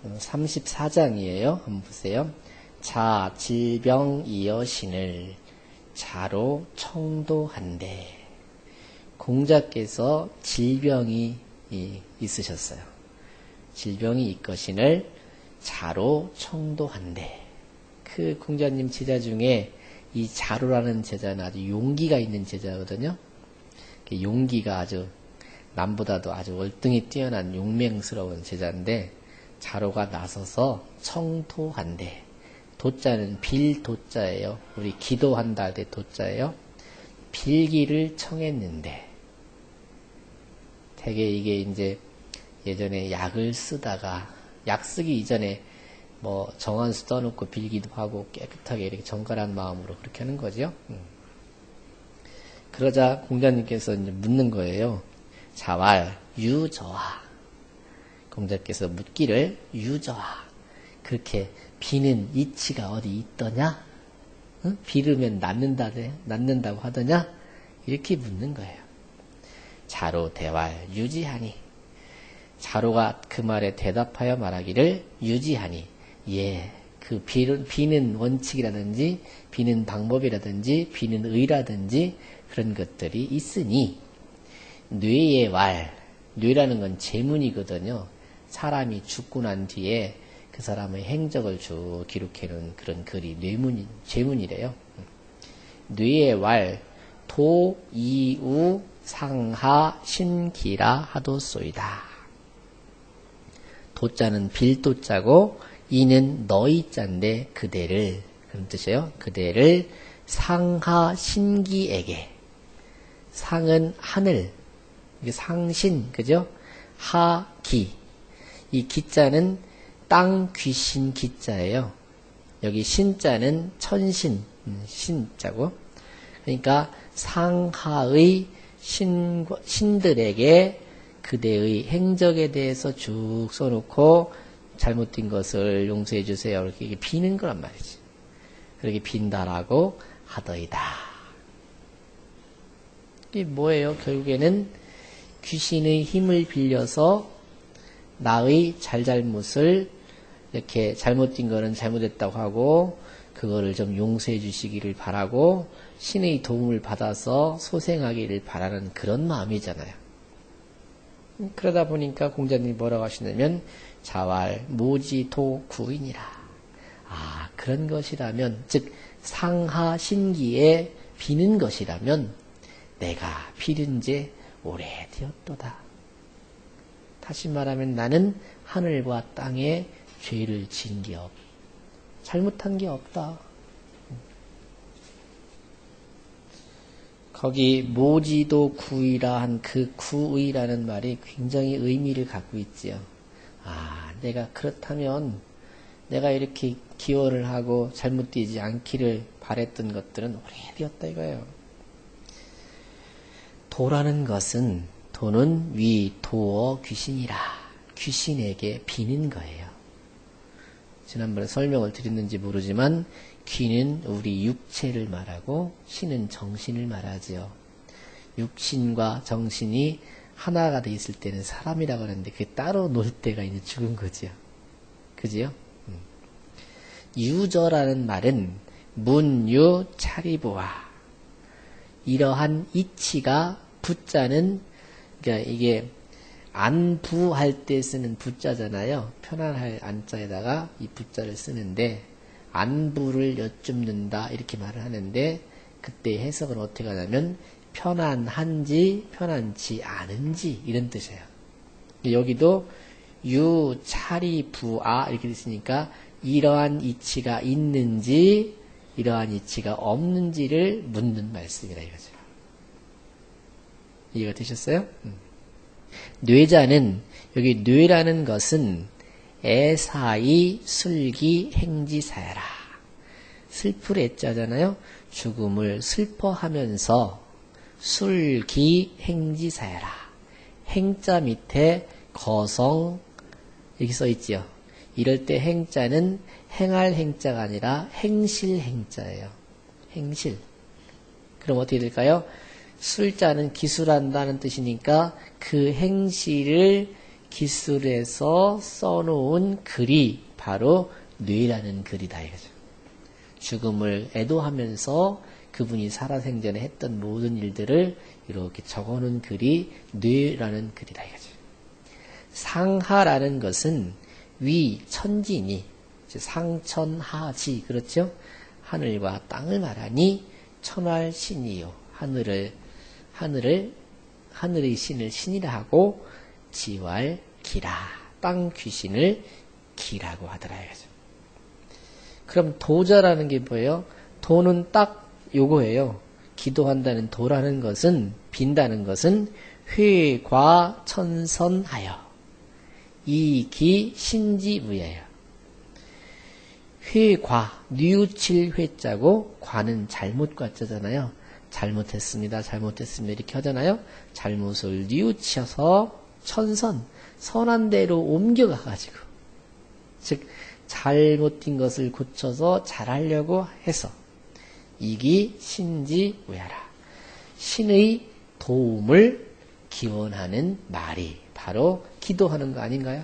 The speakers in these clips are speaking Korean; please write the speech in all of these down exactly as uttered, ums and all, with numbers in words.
삼십사 장이에요. 한번 보세요. 자, 질병이여신을 자로 청도한대. 공자께서 질병이 있으셨어요. 질병이 있거신을 자로 청도한대. 그 공자님 제자 중에 이 자로라는 제자는 아주 용기가 있는 제자거든요. 용기가 아주 남보다도 아주 월등히 뛰어난 용맹스러운 제자인데 자로가 나서서 청토한대. 도자는 빌도자예요. 우리 기도한다 할 때 도자예요. 빌기를 청했는데 되게 이게 이제 예전에 약을 쓰다가 약 쓰기 이전에 뭐 정한수 떠놓고 빌기도 하고 깨끗하게 이렇게 정갈한 마음으로 그렇게 하는 거죠. 음. 그러자 공자님께서 이제 묻는 거예요. 자왈 유저하. 공자께서 묻기를 유저하. 그렇게 비는 이치가 어디 있더냐? 응? 비르면 낫는다, 낫는다고 하더냐? 이렇게 묻는 거예요. 자로 대왈 유지하니. 자로가 그 말에 대답하여 말하기를 유지하니. 예, 그 비는, 비는 원칙이라든지, 비는 방법이라든지, 비는 의라든지, 그런 것들이 있으니, 뇌의 왈, 뇌라는 건 제문이거든요. 사람이 죽고 난 뒤에 그 사람의 행적을 쭉 기록해놓은 그런 글이 뇌문이, 제문이래요. 뇌의 왈, 도, 이우, 상하, 신기라 하도소이다. 도자는 빌도자고, 이는 너희 자인데 그대를, 그런 뜻이에요. 그대를 상하 신기에게. 상은 하늘, 상신, 그죠? 하기. 이 기자는 땅 귀신 기자예요. 여기 신자는 천신, 신자고. 그러니까 상하의 신, 신들에게 그대의 행적에 대해서 쭉 써놓고 잘못된 것을 용서해 주세요. 이렇게 비는 거란 말이지. 그렇게 빈다라고 하더이다. 이게 뭐예요? 결국에는 귀신의 힘을 빌려서 나의 잘잘못을 이렇게 잘못된 거는 잘못했다고 하고 그거를 좀 용서해 주시기를 바라고 신의 도움을 받아서 소생하기를 바라는 그런 마음이잖아요. 그러다 보니까 공자님이 뭐라고 하시냐면 자왈 모지도 구인이라. 아, 그런 것이라면, 즉 상하 신기에 비는 것이라면 내가 비른 지 오래되었도다. 다시 말하면 나는 하늘과 땅에 죄를 지은 게 없, 잘못한 게 없다. 거기 모지도 구이라 한 그 구의라는 말이 굉장히 의미를 갖고 있지요. 아, 내가 그렇다면 내가 이렇게 기원을 하고 잘못되지 않기를 바랬던 것들은 오래되었다 이거예요. 도라는 것은 도는 위 도어 귀신이라. 귀신에게 비는 거예요. 지난번에 설명을 드렸는지 모르지만 귀는 우리 육체를 말하고 신은 정신을 말하지요. 육신과 정신이 하나가 돼 있을 때는 사람이라고 하는데 그게 따로 놀 때가 이제 죽은 거지요. 그지요? 음. 유저라는 말은 문유 차리부와 이러한 이치가 부자는 그러니까 이게 안부할 때 쓰는 부자잖아요. 편안할 안자에다가 이 부자를 쓰는데 안부를 여쭙는다 이렇게 말을 하는데 그때 해석은 어떻게 하냐면 편안한지 편안치 않은지 이런 뜻이에요. 여기도 유, 차리, 부아 이렇게 됐으니까 이러한 이치가 있는지 이러한 이치가 없는지를 묻는 말씀이라 이거죠. 이해가 되셨어요? 음. 뇌자는 여기 뇌라는 것은 애사이 술기 행지사야라. 슬플 애자잖아요. 죽음을 슬퍼하면서 술기 행지사야라. 행자 밑에 거성 이렇게 써있지요. 이럴 때 행자는 행할 행자가 아니라 행실 행자예요. 행실. 그럼 어떻게 될까요? 술자는 기술한다는 뜻이니까 그 행실을 기술에서 써놓은 글이 바로 뇌라는 글이다 이거죠. 죽음을 애도하면서 그분이 살아생전에 했던 모든 일들을 이렇게 적어놓은 글이 뇌라는 글이다 이거죠. 상하라는 것은 위 천지니 상천하지 그렇죠? 하늘과 땅을 말하니 천할신이요 하늘을 하늘을 하늘의 신을 신이라 하고 지왈 기라 땅 귀신을 기라고 하더라 이거죠. 그럼 도자라는 게 뭐예요? 도는 딱 요거예요. 기도한다는 도라는 것은 빈다는 것은 회과천선하여 이기 신지무예요. 회과 뉘우칠 회자고 과는 잘못 과자잖아요. 잘못했습니다. 잘못했습니다. 이렇게 하잖아요. 잘못을 뉘우쳐서 천선 선한 대로 옮겨가가지고 즉 잘못된 것을 고쳐서 잘하려고 해서 이기 신지우야라 신의 도움을 기원하는 말이 바로 기도하는 거 아닌가요?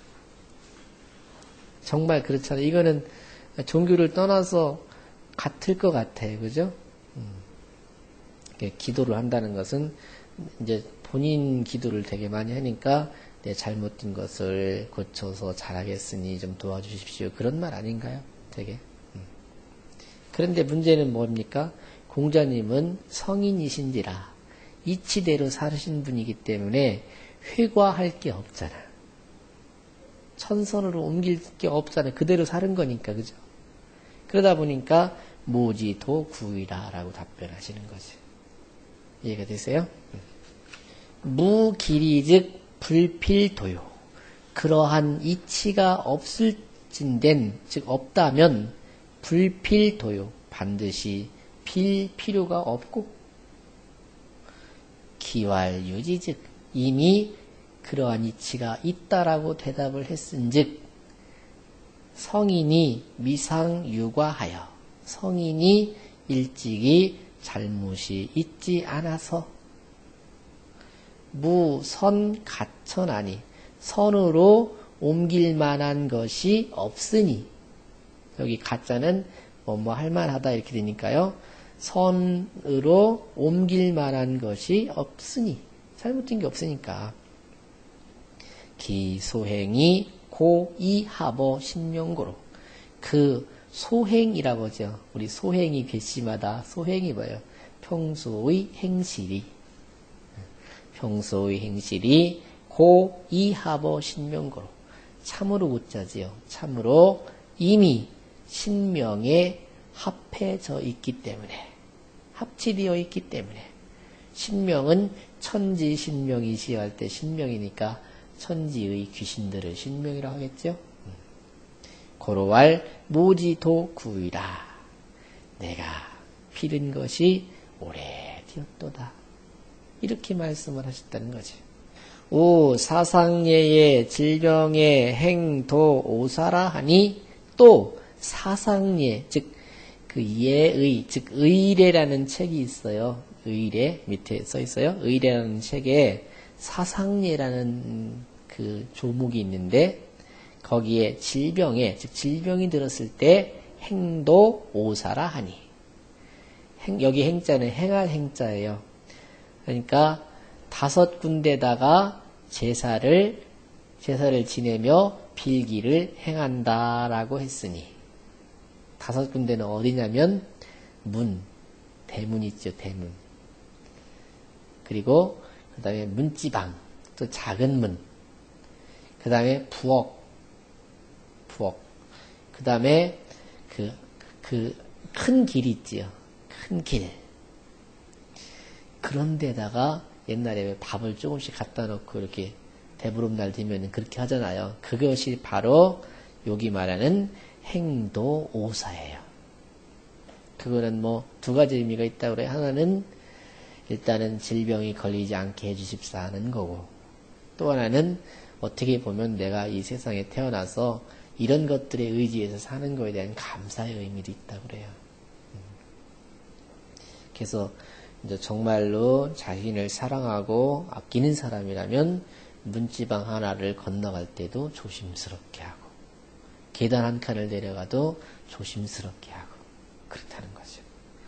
정말 그렇잖아요. 이거는 종교를 떠나서 같을 것 같아요. 그죠? 음. 기도를 한다는 것은 이제 본인 기도를 되게 많이 하니까 내 잘못된 것을 고쳐서 잘하겠으니 좀 도와주십시오. 그런 말 아닌가요? 되게. 음. 그런데 문제는 뭡니까? 공자님은 성인이신지라 이치대로 사신 분이기 때문에 회과할 게 없잖아. 천선으로 옮길 게 없잖아. 그대로 사는 거니까, 그죠? 그러다 보니까 모지도 구이라라고 답변하시는 거지. 이해가 되세요? 무기리즉 불필도요. 그러한 이치가 없을진된, 즉 없다면 불필도요. 반드시 필 필요가 없고 기왈유지즉 이미 그러한 이치가 있다라고 대답을 했은즉 성인이 미상유과하여 성인이 일찍이 잘못이 있지 않아서 무선가천하니 선으로 옮길 만한 것이 없으니 여기 가짜는 뭐뭐 할만하다 이렇게 되니까요. 선으로 옮길 만한 것이 없으니 잘못된 게 없으니까 기소행이 고이하보 신명고로 그 소행이라고 하죠. 우리 소행이 괘씸하다. 소행이 뭐예요? 평소의 행실이 평소의 행실이 고이하보 신명고로 참으로 고짜지요. 참으로 이미 신명에 합해져 있기 때문에 합치되어 있기 때문에 신명은 천지 신명이시여 할 때 신명이니까 천지의 귀신들을 신명이라고 하겠죠. 고로왈 모지도 구이라 내가 필은 것이 오래되었도다. 이렇게 말씀을 하셨다는 거지. 오 사상예의 질병의 행도 오사라 하니 또 사상예 즉 그 예의 즉 의례라는 책이 있어요. 의례 밑에 써 있어요. 의례라는 책에 사상예라는 그 조목이 있는데 거기에 질병에 즉 질병이 들었을 때 행도 오사라 하니 행, 여기 행자는 행할 행자예요. 그러니까 다섯 군데다가 제사를 제사를 지내며 빌기를 행한다라고 했으니 다섯 군데는 어디냐면 문 대문 있죠. 대문 그리고 그 다음에 문지방 또 작은 문 그 다음에 부엌 부엌 그 다음에 그 그 큰 길이 있지요. 큰 길 그런 데다가 옛날에 왜 밥을 조금씩 갖다 놓고 이렇게 대보름날 되면 그렇게 하잖아요. 그것이 바로 여기 말하는 행도 오사예요. 그거는 뭐 두 가지 의미가 있다고 그래요. 하나는 일단은 질병이 걸리지 않게 해주십사 하는 거고 또 하나는 어떻게 보면 내가 이 세상에 태어나서 이런 것들에 의지해서 사는 거에 대한 감사의 의미도 있다고 그래요. 그래서 이제 정말로 자신을 사랑하고 아끼는 사람이라면 문지방 하나를 건너갈 때도 조심스럽게 하고, 계단 한 칸을 내려가도 조심스럽게 하고, 그렇다는 거죠.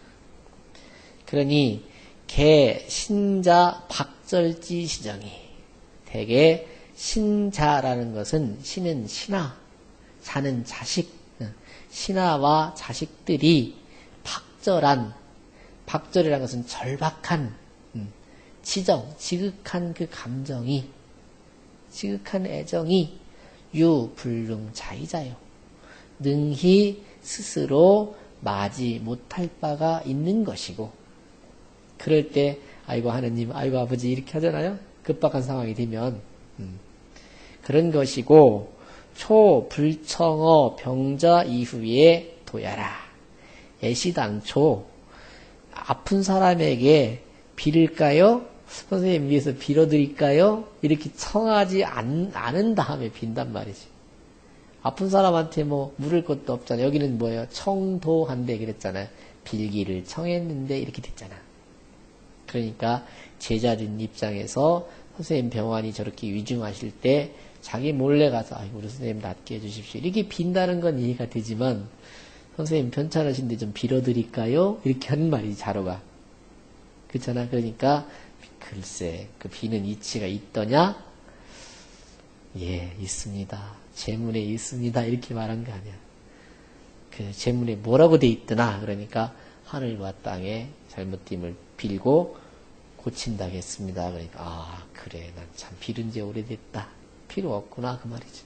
그러니 개 신자 박절지 시정이, 대개 신자라는 것은 신은 신하, 자는 자식, 신하와 자식들이 박절한, 박절이라는 것은 절박한 지정, 지극한 그 감정이, 지극한 애정이 유불능자이자요. 능히 스스로 마지 못할 바가 있는 것이고, 그럴 때 아이고 하느님, 아이고 아버지 이렇게 하잖아요. 급박한 상황이 되면 음. 그런 것이고, 초불청어 병자 이후에 도야라. 애시당초 아픈 사람에게 빌을까요? 선생님 위해서 빌어드릴까요? 이렇게 청하지 않, 않은 다음에 빈단 말이지. 아픈 사람한테 뭐 물을 것도 없잖아요. 여기는 뭐예요? 청도한데 그랬잖아요. 빌기를 청했는데 이렇게 됐잖아. 그러니까 제자들 입장에서 선생님 병환이 저렇게 위중하실 때 자기 몰래 가서 아이고 우리 선생님 낫게 해주십시오. 이렇게 빈다는 건 이해가 되지만 선생님 편찮으신데 좀 빌어드릴까요? 이렇게 하는 말이지 자로가. 그렇잖아. 그러니까 글쎄 그 비는 이치가 있더냐? 예, 있습니다. 제문에 있습니다. 이렇게 말한 거 아니야. 그 제문에 뭐라고 돼 있더나? 그러니까 하늘과 땅에 잘못됨을 빌고 고친다겠습니다. 그러니까 아 그래 난 참 빌은 지 오래됐다. 필요 없구나 그 말이지.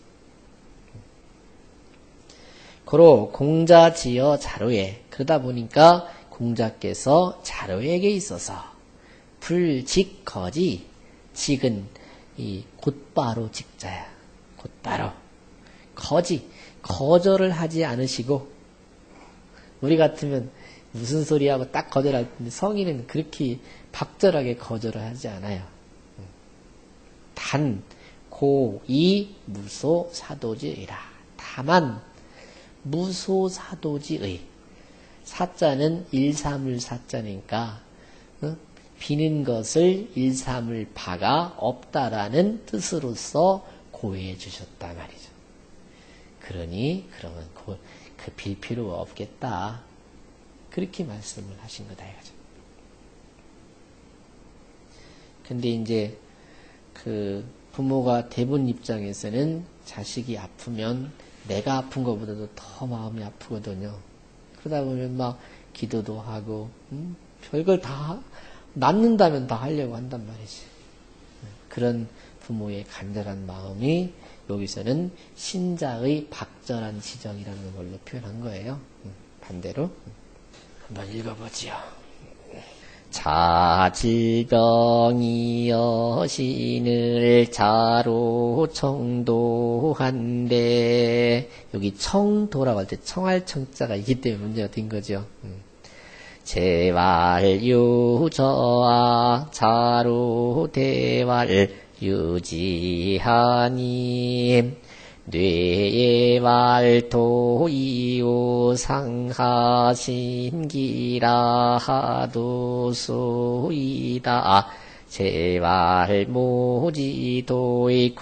고로 공자 지어 자로에, 그러다 보니까 공자께서 자로에게 있어서 불직거지, 직은 이 곧바로 직자야. 곧바로. 거지, 거절을 하지 않으시고, 우리 같으면 무슨 소리 하고 딱 거절할 텐데 성인은 그렇게 박절하게 거절을 하지 않아요. 단, 고, 이, 무소, 사도지의라. 다만, 무소, 사도지의. 사자는 일삼을 사자니까, 어? 비는 것을 일삼을 바가 없다라는 뜻으로서 고해해 주셨단 말이죠. 그러니, 그러면 그, 그 빌 필요가 없겠다. 그렇게 말씀을 하신 거다, 이거죠. 근데 이제, 그, 부모가 대부분 입장에서는 자식이 아프면 내가 아픈 것보다도 더 마음이 아프거든요. 그러다 보면 막 기도도 하고, 음? 별걸 다, 낫는다면 다 하려고 한단 말이지. 그런 부모의 간절한 마음이 여기서는 신자의 박절한 지정이라는 걸로 표현한 거예요. 반대로. 한번 읽어보지요. 자질병이여 신을 자로 청도한데, 여기 청도라고 할 때 청할 청자가 있기 때문에 문제가 된 거죠. 재활유저하 자로 대활 유지하니 뇌의 말도 이오 상하신기라 하도소이다. 제발 모지도의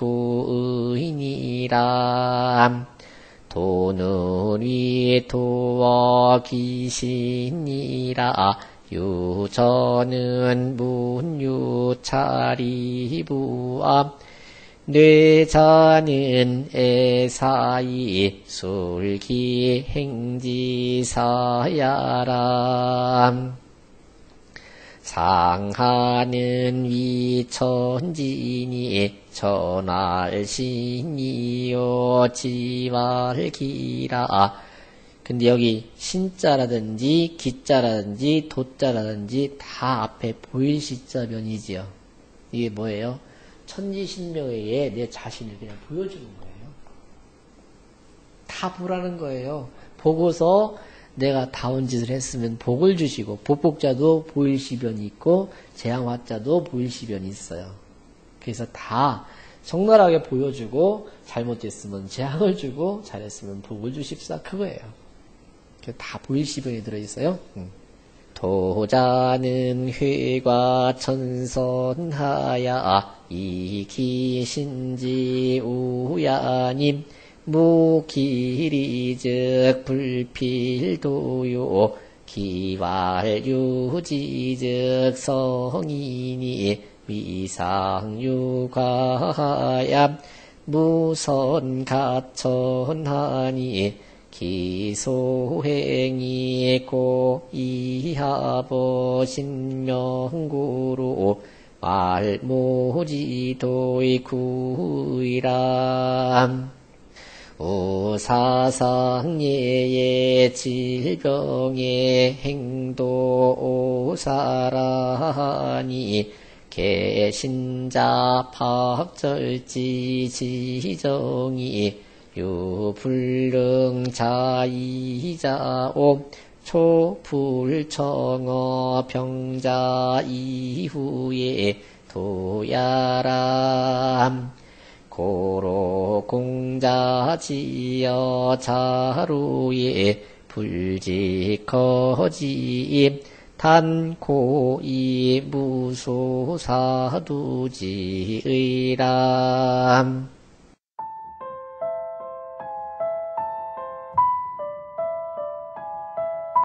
구의니라. 도는 위에 도어 귀신이라. 유저는 문유차리부암. 뇌자는 애사이 술기 행지사야람. 상하는 위천진이 전할신이요 지왈기라. 근데 여기 신자라든지 기자라든지 도자라든지 다 앞에 보일 시자면이지요. 이게 뭐예요? 천지신명에 내 자신을 그냥 보여주는 거예요. 다 보라는 거예요. 보고서 내가 다운 짓을 했으면 복을 주시고, 복복자도 보일시변이 있고 재앙화자도 보일시변이 있어요. 그래서 다 적나라하게 보여주고, 잘못됐으면 재앙을 주고 잘했으면 복을 주십사, 그거예요. 다 보일시변이 들어있어요. 도자는 회과 천선하야 이기신지 우야님 무기리즉 불필도요 기왈유지즉 성인이 위상유가야 무선가천하니 기소행이 고이하보 신명구로 말모지도의 구이람 우사상예의 질병의 행도 오사라니 개신자 박절지 지정이 유불능자이자오 초불청어 병자 이후에 도야람 고로공자지여 자루에 불직거지 단고이 무소사두지의람